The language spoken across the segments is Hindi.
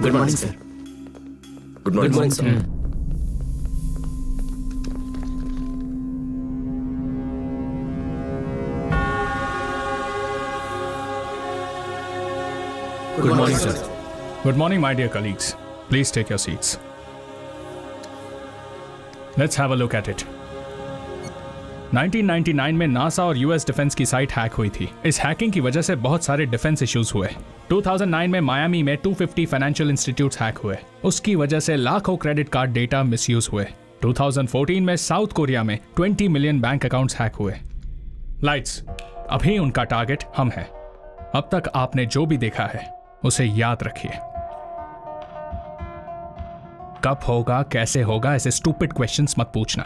Good morning sir. Good morning sir. Good morning, sir. Good morning, my dear colleagues. Please take your seats. Let's have a look at it. 1999 में नासा और यूएस डिफेंस की साइट हैक हुई थी। इस हैकिंग की वजह से बहुत सारे डिफेंस इश्यूज हुए। 2009 में मायामी में 250 फाइनेंशियल इंस्टीट्यूट्स हैक हुए। उसकी वजह से लाखों क्रेडिट कार्ड डेटा मिसयूज हुए। 2014 में साउथ कोरिया में 20 मिलियन बैंक अकाउंट्स हैक हुए। लाइट्स, अभी उनका टारगेट हम हैं। अब तक आपने जो भी देखा है उसे याद रखिए। कब होगा, कैसे होगा, ऐसे स्टूपिड क्वेश्चंस मत पूछना।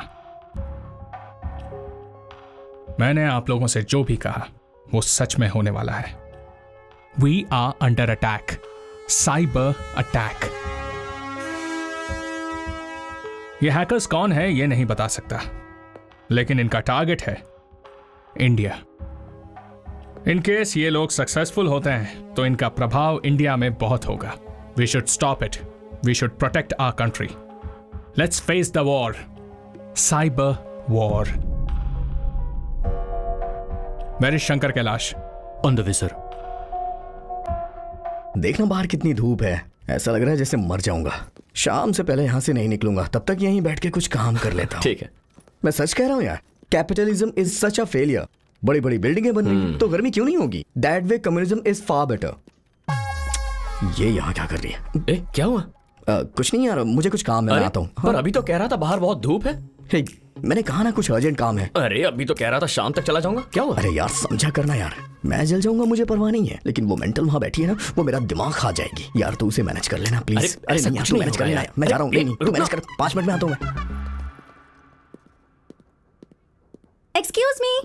मैंने आप लोगों से जो भी कहा वो सच में होने वाला है। We are under attack, cyber attack. ये हैकर्स कौन है ये नहीं बता सकता, लेकिन इनका टारगेट है इंडिया। इन केस ये लोग सक्सेसफुल होते हैं तो इनका प्रभाव इंडिया में बहुत होगा। We should stop it. We should protect our country. Let's face the war, cyber war. Where is Shankar Kailash? On the way sir. देखना बाहर कितनी धूप है, ऐसा लग रहा है जैसे मर जाऊंगा। शाम से पहले यहां से नहीं निकलूंगा, तब तक यहीं बैठ के कुछ काम कर लेता हूं। ठीक है। मैं सच कह रहा हूं यार, capitalism is such a failure. बड़ी बड़ी बिल्डिंगें बन रही तो गर्मी क्यों नहीं होगी? That way communism is far better. ये यहाँ क्या कर रही है? क्या हुआ? कुछ नहीं यार, मुझे कुछ काम है, मैं आता हूँ। पर अभी तो कह रहा था बाहर बहुत धूप है। मैंने कहा ना कुछ अर्जेंट काम है। अरे अभी तो कह रहा था शाम तक चला जाऊंगा। क्या हुआ? अरे यार समझा करना यार, मैं जल जाऊंगा मुझे परवाह नहीं है, लेकिन वो मेंटल वहां बैठी है ना, वो मेरा दिमाग खा जाएगी यार। तू उसे मैनेज कर लेना प्लीज। अरे नहीं यार, तू मैनेज कर लेना। मैं जा रहा हूँ। नहीं तू मैनेज कर, 5 मिनट में आता हूँ मैं। Excuse me.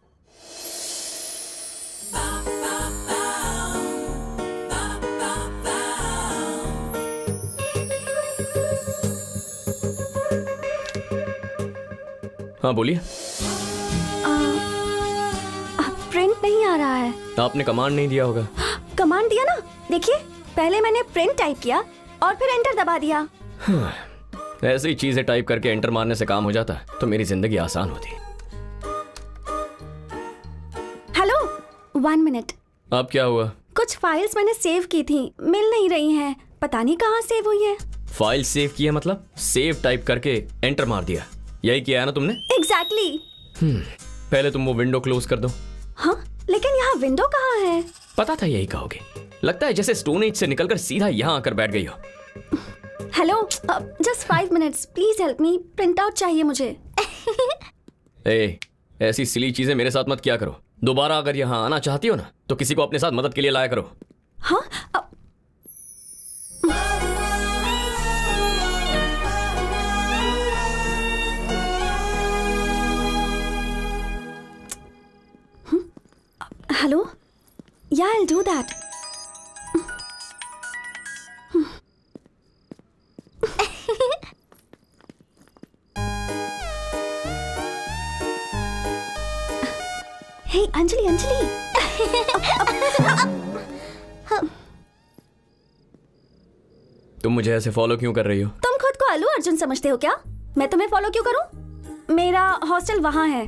हाँ बोलिए। प्रिंट नहीं आ रहा है। आपने कमांड नहीं दिया होगा। कमांड दिया ना, देखिए पहले मैंने प्रिंट टाइप किया और फिर एंटर दबा दिया। ऐसी चीजें टाइप करके एंटर मारने से काम हो जाता तो मेरी जिंदगी आसान होती। Hello, 1 minute. अब क्या हुआ? कुछ फाइल्स मैंने सेव की थी, मिल नहीं रही हैं, पता नहीं कहाँ सेव हुई है। फाइल सेव की है मतलब? सेव टाइप करके एंटर मार दिया, यही किया है ना तुमने? एग्जैक्टली। पहले तुम वो विंडो क्लोज कर दो। हाँ, लेकिन यहाँ विंडो कहाँ है? पता था यही कहोगे। लगता है जैसे स्टोन एज से निकलकर सीधा यहाँ आकर बैठ गई हो। Hello, just 5 minutes, please help me. Print out चाहिए मुझे। ऐसी सिली चीजें मेरे साथ मत किया करो। दोबारा अगर यहाँ आना चाहती हो ना तो किसी को अपने साथ मदद के लिए लाया करो। हाँ? Hello? Yeah, I'll do that. Hey, Anjali. तुम मुझे ऐसे फॉलो क्यों कर रही हो? तुम खुद को अल्लू अर्जुन समझते हो क्या? मैं तुम्हें फॉलो क्यों करूं? मेरा हॉस्टल वहां है।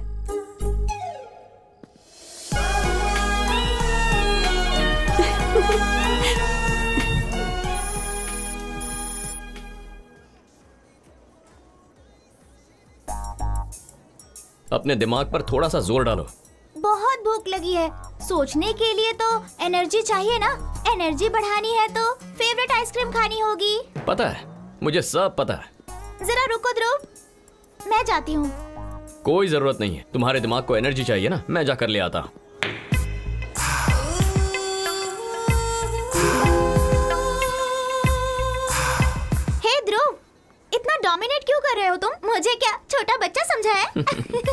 अपने दिमाग पर थोड़ा सा जोर डालो। बहुत भूख लगी है। सोचने के लिए तो एनर्जी चाहिए ना। एनर्जी बढ़ानी है तो फेवरेट आइसक्रीम खानी होगी। पता है, मुझे सब पता है। जरा रुको ध्रुव, मैं जाती हूँ। कोई जरूरत नहीं है, तुम्हारे दिमाग को एनर्जी चाहिए ना, मैं जाकर ले आता हूँ। हे ध्रुव, इतना डोमिनेट क्यों कर रहे हो तुम? मुझे क्या छोटा बच्चा समझा है?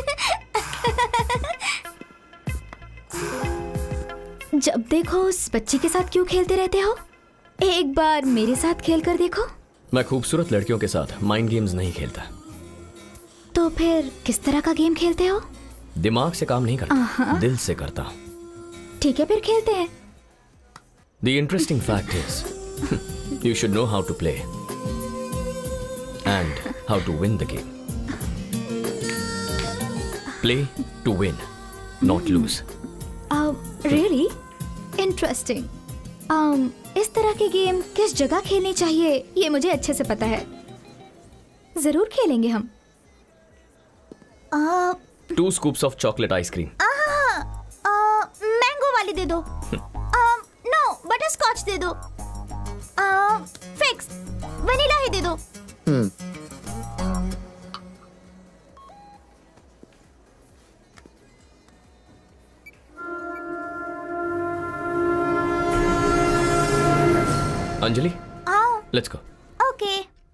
जब देखो उस बच्ची के साथ क्यों खेलते रहते हो? एक बार मेरे साथ खेल कर देखो। मैं खूबसूरत लड़कियों के साथ माइंड गेम्स नहीं खेलता। तो फिर किस तरह का गेम खेलते हो? दिमाग से काम नहीं करता, दिल से करता हूँ। ठीक है, फिर खेलते हैं। The interesting fact is You should know how to play and how to win the game. Play to win, not lose. Really? Interesting. इस तरह के गेम किस जगह खेलनी चाहिए ये मुझे अच्छे से पता है. जरूर खेलेंगे हम. 2 scoops of chocolate ice cream. Mango वाली दे दो. नो बटर स्कॉच दे दो. फिक्स वनीला ही दे दो. Anjali, let's go. ओके.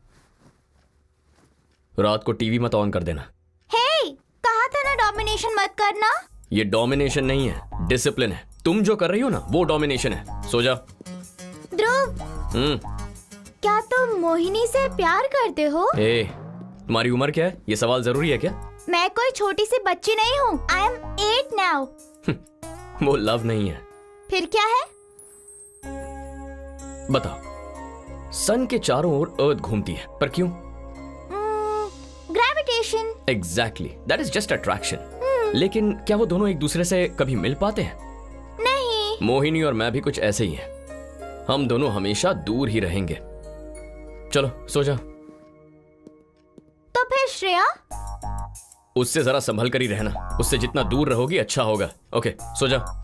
रात को टीवी मत ऑन कर देना. हे, कहा था ना डोमिनेशन मत करना. ये डोमिनेशन नहीं है, डिसिप्लिन है. तुम जो कर रही हो ना वो डोमिनेशन है. सो जा. ध्रुव, क्या तुम मोहिनी से प्यार करते हो? तुम्हारी उम्र क्या है? ये सवाल जरूरी है क्या? मैं कोई छोटी सी बच्ची नहीं हूँ. I am 8 now. वो लव नहीं है. फिर क्या है? बताओ. सन के चारों ओर अर्थ घूमती है, पर क्यों? Gravitation. Exactly, that is just attraction. लेकिन क्या वो दोनों एक दूसरे से कभी मिल पाते हैं? नहीं. मोहिनी और मैं भी कुछ ऐसे ही हैं. हम दोनों हमेशा दूर ही रहेंगे. चलो सो जा. तो फिर श्रेया? उससे जरा संभल कर ही रहना. उससे जितना दूर रहोगी अच्छा होगा. ओके, सो जा.